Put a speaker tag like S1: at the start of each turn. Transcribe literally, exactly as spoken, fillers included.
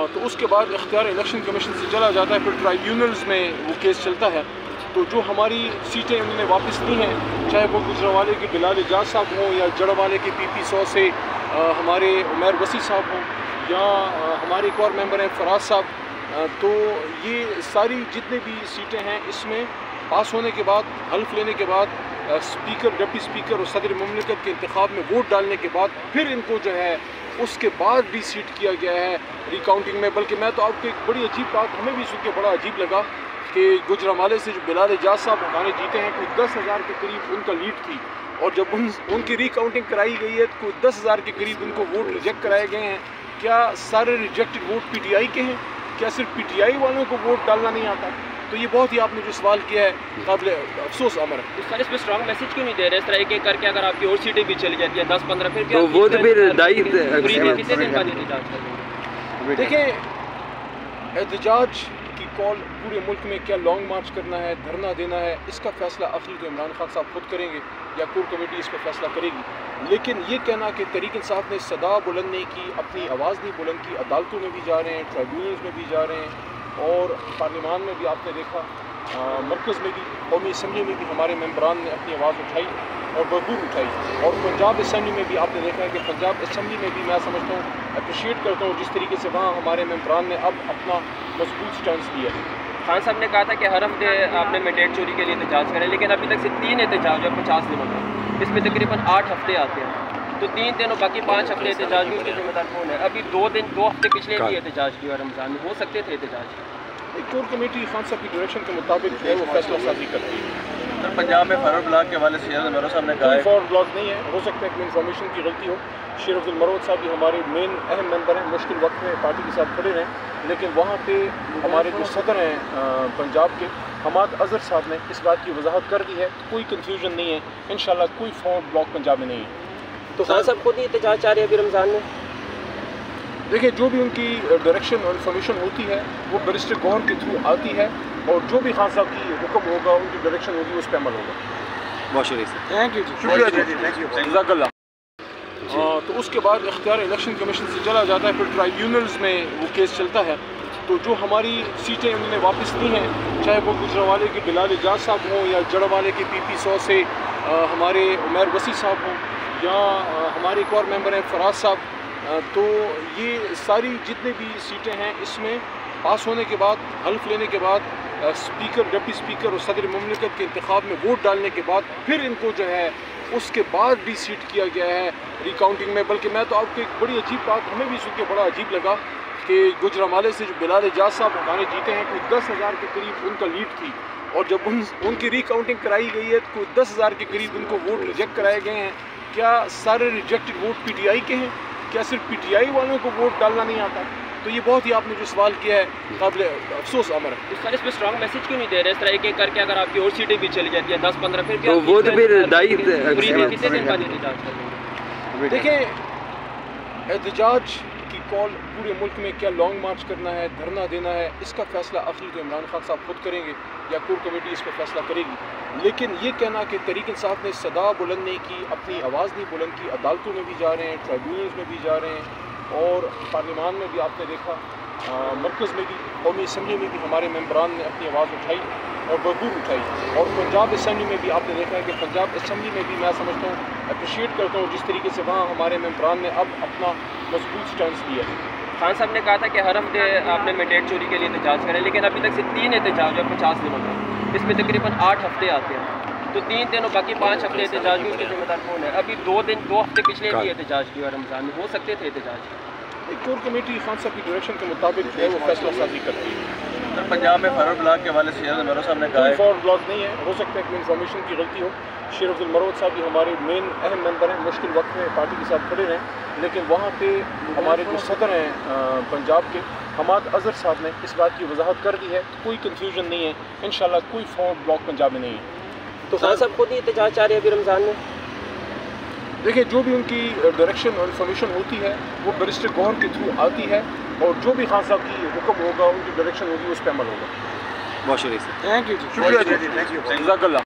S1: तो उसके बाद इख्तियार इलेक्शन कमीशन से चला जाता है, फिर ट्राइब्यूनल्स में वो केस चलता है। तो जो हमारी सीटें उन्होंने वापस ली हैं, चाहे वो गुजरांवाले के बिलाल एजाज साहब हों या जड़वाले के पी पी सौ से आ, हमारे उमैर वसी साहब हों या आ, हमारे एक और मेंबर हैं फराज साहब, आ, तो ये सारी जितने भी सीटें हैं इसमें पास होने के बाद, हल्फ लेने के बाद, आ, स्पीकर, डिप्टी स्पीकर और सदर मुमलिकत के इंतखाब में वोट डालने के बाद फिर इनको जो है उसके बाद भी सीट किया गया है रिकाउंटिंग में। बल्कि मैं तो आपको एक बड़ी अजीब बात हमें भी सुन के बड़ा अजीब लगा कि गुजरांवाले से जो बिलाल एजाज साहब हमारे जीते हैं, कोई दस हज़ार के करीब उनका लीड थी, और जब उन उनकी रिकाउंटिंग कराई गई है तो कोई दस हज़ार के करीब उनको वोट रिजेक्ट कराए गए हैं। क्या सारे rejected vote P T I के हैं? क्या सिर्फ पी टी आई वालों को वोट डालना नहीं आता? तो ये बहुत ही आपने जो सवाल किया है काबिल अफसोस अमर है।
S2: सर इस पर स्ट्रॉन्ग मैसेज क्यों नहीं दे रहे? इस तरह के करके अगर आपकी और सीटें भी चली जाती हैं दस पंद्रह, फिर
S3: तो वो तो फिर दायित्व
S2: कितने दिन बाद एहतजाज करेंगे?
S1: देखिए, एहतजाज की कॉल पूरे मुल्क में क्या लॉन्ग मार्च करना है, धरना देना है, इसका फैसला आखिरी तो इमरान खान साहब खुद करेंगे या कोर कमेटी इस पर फैसला करेगी। लेकिन ये कहना कि तहरीक इंसाफ ने सदा बुलंद नहीं की, अपनी आवाज़ नहीं बुलंद की, अदालतों में भी जा रहे हैं, ट्राइब्यूनल्स में भी जा रहे हैं, और पार्लियामान में भी आपने देखा, मरकज़ में भी, कौमी असम्बली में भी हमारे मेंबरान ने अपनी आवाज़ उठाई और भरपूर उठाई, और पंजाब असम्बली में भी आपने देखा है कि पंजाब असम्बली में भी मैं समझता हूँ, अप्रिशिएट करता हूँ जिस तरीके से वहाँ हमारे मेंबरान ने अब अपना मजबूत स्टैंड लिया है।
S2: खान साहब ने कहा था कि हर हफ्ते आपने मैंडेट चोरी के लिए एहतजाज करें, लेकिन अभी तक से तीन एहतजाज है पचास दिनों में, इसमें तकरीबन आठ हफ्ते आते हैं, तो तीन दिन और बाकी पाँच हफ्ते एहतजाज में उसके जिम्मेदार कौन है? अभी दो दिन दो हफ्ते पिछले भी एहतजाज किया रमज़ान में, हो सकते थे एहतजाज।
S1: एक कोर कमेटी खान साहब की डायरेक्शन के मुताबिक जो है वो फैसला साजी करती है।
S4: सर पंजाब में फॉरवर्ड ब्लॉक के हवाले से शेर मरोद साहब ने कहा है
S1: फॉरवर्ड ब्लॉक नहीं है, हो सकता है कि इन्फॉर्मेशन की गलती हो। शेर अब्दुल मरोद साहब भी हमारे मेन अहम मेंबर हैं, मुश्किल वक्त में पार्टी के साथ खड़े हैं, लेकिन वहाँ पे हमारे जो सदर हैं पंजाब के हमाद अजहर साहब ने इस बात की वजाहत कर दी है, कोई कन्फ्यूजन नहीं है, इंशाल्लाह कोई फॉरवर्ड ब्लॉक पंजाब में नहीं है।
S2: तो खान साहब खुद ही एहतजाज चाह रहे हैं अभी रमज़ान में?
S1: देखिए, जो भी उनकी डायरेक्शन और इन्फॉर्मेशन होती है वो बैरिस्टर गौहर के थ्रू आती है, और जो भी खान साहब की हुक्म होगा, उनकी डायरेक्शन होगी, उस पर अमल होगा।
S3: बहुत शुक्रिया।
S1: थैंक यू जी, शुक्रिया जी, थैंक यू, जज़ाकल्लाह। तो उसके बाद इख्तियार इलेक्शन कमीशन से चला जाता है, फिर ट्राइब्यूनल्स में वो केस चलता है। तो जो हमारी सीटें उन्होंने वापस ली हैं, चाहे वो गुजरांवाले के बिलाल एजाज साहब हों या जड़वाले के पी पी सौ से आ, हमारे उमैर वसी साहब हों या आ, हमारे एक और मेंबर हैं फराज साहब, आ, तो ये सारी जितने भी सीटें हैं इसमें पास होने के बाद, हल्फ लेने के बाद, आ, स्पीकर, डिप्टी स्पीकर और सदर मुमलिकत के इंतखाब में वोट डालने के बाद फिर इनको जो है उसके बाद भी सीट किया गया है रिकाउंटिंग में। बल्कि मैं तो आपको एक बड़ी अजीब बात हमें भी सुन के बड़ा अजीब लगा कि गुजरांवाले से जो बिलाल एजाज साहब हमारे जीते हैं, कोई दस हज़ार के करीब उनका लीड थी, और जब उन उनकी रिकाउंटिंग कराई गई है तो कोई दस हज़ार के करीब उनको वोट रिजेक्ट कराए गए हैं। क्या सारे rejected vote P T I के हैं? क्या सिर्फ पी टी आई वालों को वोट डालना नहीं आता? तो ये बहुत ही आपने जो सवाल किया है काबिल अफसोस अमर है।
S2: तो सर इस पर स्ट्रॉन्ग मैसेज क्यों नहीं दे रहे? इस तरह के करके अगर आपकी और सीटें भी चली जाती हैं दस पंद्रह, फिर
S3: तो वो तो फिर दायित्व
S2: कितने दिन बाद एहतजाज करेंगे?
S1: देखिए, एहतजाज की कॉल पूरे मुल्क में क्या लॉन्ग मार्च करना है, धरना देना है, इसका फैसला आखिरी तो इमरान खान साहब खुद करेंगे या कोर कमेटी इस पर फैसला करेगी। लेकिन ये कहना कि तहरीक इंसाफ ने सदा बुलंद नहीं की, अपनी आवाज़ नहीं बुलंद की, अदालतों में भी जा रहे हैं, ट्राइब्यूनल्स में भी जा रहे हैं, और पार्लियामान में भी आपने देखा, मरकज़ में भी, कौमी असम्बली में भी हमारे मेंबरान ने अपनी आवाज़ उठाई और भरपूर उठाई, और पंजाब असम्बली में भी आपने देखा है कि पंजाब असम्बली में भी मैं समझता हूँ, अप्रिशिएट करता हूँ जिस तरीके से वहाँ हमारे मेंबरान ने अब अपना मजबूत स्टैंड लिया है।
S2: खान साहब ने कहा था कि हर हफ्ते आपने मैंडेट चोरी के लिए एहतजाज करें, लेकिन अभी तक से तीन एहतजाज है पचास दिनों में, इसमें तकरीबन आठ हफ्ते आते हैं, तो तीन दिन और बाकी पाँच हफ्ते एहतजाज में उसके जिम्मेदार कौन है? अभी दो दिन दो हफ्ते पिछले भी एहतजाज किया रमज़ान में, हो सकते थे एहतजाज।
S1: एक कोर कमेटी खान साहब की डायरेक्शन के मुताबिक जो है वो फैसला साजी करती है।
S4: सर पंजाब में फॉरवर्ड ब्लॉक के हवाले से शेर मरोद साहब ने कहा है
S1: फॉरवर्ड ब्लॉक नहीं है, हो सकता है कि इन्फॉर्मेशन की गलती हो। शेर अब्दुल मरोद साहब भी हमारे मेन अहम मेंबर हैं, मुश्किल वक्त में पार्टी के साथ खड़े हैं, लेकिन वहाँ पे हमारे जो सदर हैं पंजाब के हमाद अजहर साहब ने इस बात की वजाहत कर दी है, कोई कन्फ्यूजन नहीं है, इंशाल्लाह कोई फॉरवर्ड ब्लॉक पंजाब में नहीं है।
S2: तो खान साहब खुद ही एहतजाज चाह रहे हैं अभी रमज़ान में?
S1: देखिए, जो भी उनकी डायरेक्शन और इन्फॉर्मेशन होती है वो बैरिस्टर गौहर के थ्रू आती है, और जो भी खान साहब की हुक्म होगा, उनकी डायरेक्शन होगी, उस पर अमल होगा।
S3: बहुत शुक्रिया।
S1: थैंक यू जी, शुक्रिया जी, थैंक यू, जज़ाकल्लाह।